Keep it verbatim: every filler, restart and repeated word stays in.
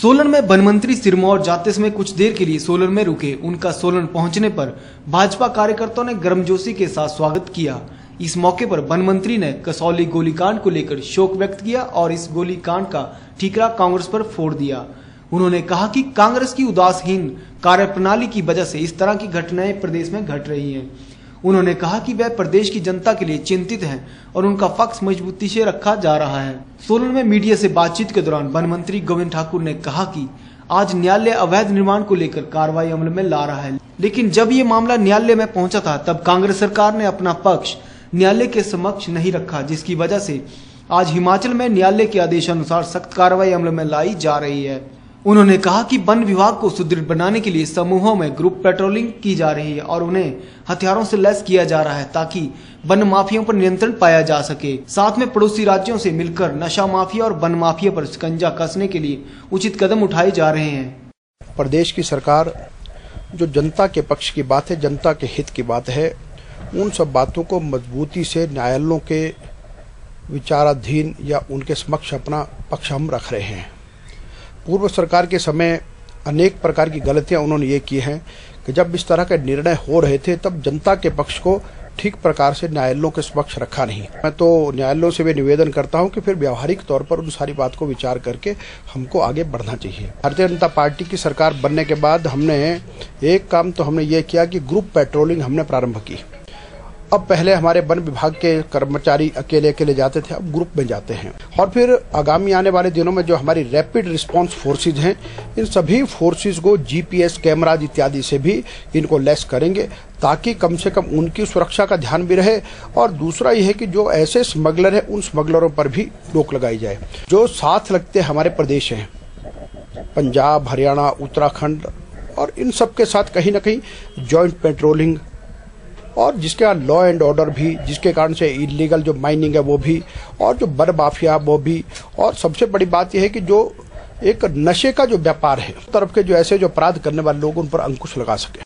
सोलन में वन मंत्री सिरमौर जाते समय कुछ देर के लिए सोलन में रुके। उनका सोलन पहुंचने पर भाजपा कार्यकर्ताओं ने गर्मजोशी के साथ स्वागत किया। इस मौके पर वन मंत्री ने कसौली गोलीकांड को लेकर शोक व्यक्त किया और इस गोलीकांड का ठीकरा कांग्रेस पर फोड़ दिया। उन्होंने कहा कि कांग्रेस की उदासीन कार्यप्रणाली की वजह से इस तरह की घटनाएं प्रदेश में घट रही हैं। उन्होंने कहा कि वह प्रदेश की जनता के लिए चिंतित हैं और उनका पक्ष मजबूती से रखा जा रहा है। सोलन में मीडिया से बातचीत के दौरान वन मंत्री गोविंद ठाकुर ने कहा कि आज न्यायालय अवैध निर्माण को लेकर कार्रवाई अमल में ला रहा है, लेकिन जब ये मामला न्यायालय में पहुंचा था तब कांग्रेस सरकार ने अपना पक्ष न्यायालय के समक्ष नहीं रखा, जिसकी वजह से आज हिमाचल में न्यायालय के आदेशानुसार सख्त कार्रवाई अमल में लाई जा रही है। उन्होंने कहा कि वन विभाग को सुदृढ़ बनाने के लिए समूहों में ग्रुप पेट्रोलिंग की जा रही है और उन्हें हथियारों से लैस किया जा रहा है ताकि वन माफियाओं पर नियंत्रण पाया जा सके। साथ में पड़ोसी राज्यों से मिलकर नशा माफिया और वन माफिया पर शिकंजा कसने के लिए उचित कदम उठाए जा रहे हैं। प्रदेश की सरकार जो जनता के पक्ष की बात है, जनता के हित की बात है, उन सब बातों को मजबूती से न्यायालयों के विचाराधीन या उनके समक्ष अपना पक्ष हम रख रहे हैं। पूर्व सरकार के समय अनेक प्रकार की गलतियां उन्होंने ये की हैं कि जब इस तरह के निर्णय हो रहे थे तब जनता के पक्ष को ठीक प्रकार से न्यायालयों के समक्ष रखा नहीं। मैं तो न्यायालयों से भी निवेदन करता हूं कि फिर व्यावहारिक तौर पर उन सारी बात को विचार करके हमको आगे बढ़ना चाहिए। भारतीय जनता पार्टी की सरकार बनने के बाद हमने एक काम तो हमने ये किया कि ग्रुप पेट्रोलिंग हमने प्रारंभ की। अब पहले हमारे वन विभाग के कर्मचारी अकेले अकेले जाते थे, अब ग्रुप में जाते हैं। और फिर आगामी आने वाले दिनों में जो हमारी रैपिड रिस्पांस फोर्सेज हैं, इन सभी फोर्सेज को जीपीएस कैमराज इत्यादि से भी इनको लैस करेंगे ताकि कम से कम उनकी सुरक्षा का ध्यान भी रहे। और दूसरा यह है कि जो ऐसे स्मगलर है उन स्मगलरों पर भी रोक लगाई जाए। जो साथ लगते हमारे प्रदेश हैं, पंजाब, हरियाणा, उत्तराखंड, और इन सब के साथ कहीं ना कहीं ज्वाइंट पेट्रोलिंग और जिसके यहाँ लॉ एंड ऑर्डर भी, जिसके कारण से इलीगल जो माइनिंग है वो भी, और जो वन माफिया वो भी, और सबसे बड़ी बात यह है कि जो एक नशे का जो व्यापार है, तरफ के जो ऐसे जो अपराध करने वाले लोग उन पर अंकुश लगा सके।